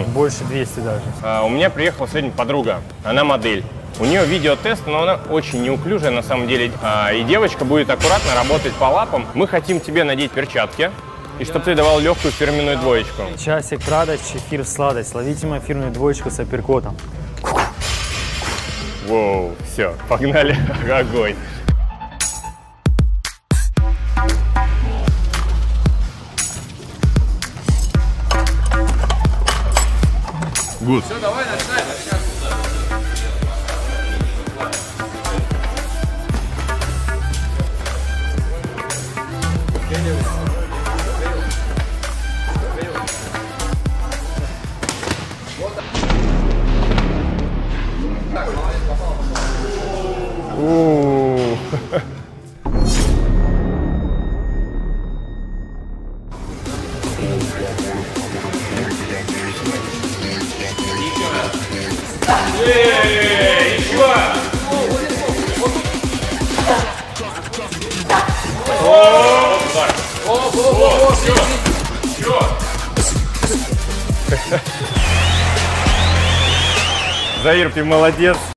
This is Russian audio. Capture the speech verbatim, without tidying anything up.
Больше двухсот даже. А, у меня приехала сегодня подруга, она модель. У нее видеотест, но она очень неуклюжая на самом деле. А, и девочка будет аккуратно работать по лапам. Мы хотим тебе надеть перчатки, и чтобы ты давал легкую фирменную двоечку. Часик радость, чефир сладость. Ловите мою фирменную двоечку с апперкотом. Воу, все, погнали, огонь. Гуд. Все, давай, начинай, начинай. У-у-у. Заир, ты молодец.